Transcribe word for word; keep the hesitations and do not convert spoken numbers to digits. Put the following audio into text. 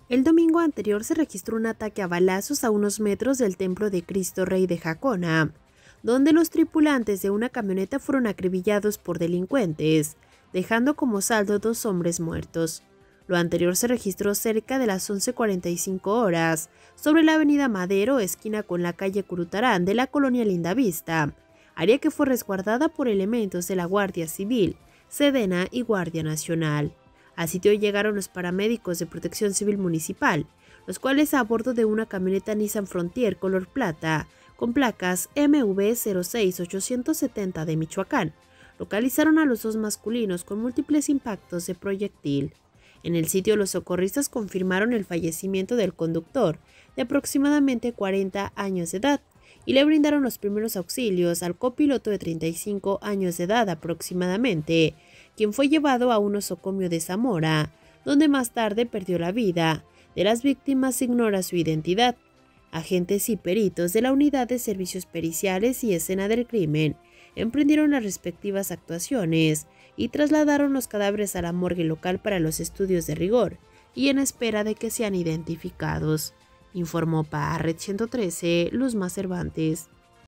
El domingo anterior se registró un ataque a balazos a unos metros del templo de Cristo Rey de Jacona, donde los tripulantes de una camioneta fueron acribillados por delincuentes, dejando como saldo dos hombres muertos. Lo anterior se registró cerca de las once cuarenta y cinco horas, sobre la avenida Madero, esquina con la calle Curutarán de la colonia Lindavista, área que fue resguardada por elementos de la Guardia Civil, Sedena y Guardia Nacional. Al sitio llegaron los paramédicos de Protección Civil Municipal, los cuales a bordo de una camioneta Nissan Frontier color plata, con placas M V cero seis ochocientos setenta de Michoacán, localizaron a los dos masculinos con múltiples impactos de proyectil. En el sitio los socorristas confirmaron el fallecimiento del conductor, de aproximadamente cuarenta años de edad, y le brindaron los primeros auxilios al copiloto de treinta y cinco años de edad aproximadamente, quien fue llevado a un osocomio de Zamora, donde más tarde perdió la vida. De las víctimas se ignora su identidad. Agentes y peritos de la Unidad de Servicios Periciales y Escena del Crimen emprendieron las respectivas actuaciones y trasladaron los cadáveres a la morgue local para los estudios de rigor y en espera de que sean identificados, informó para Red ciento trece Luzma Cervantes.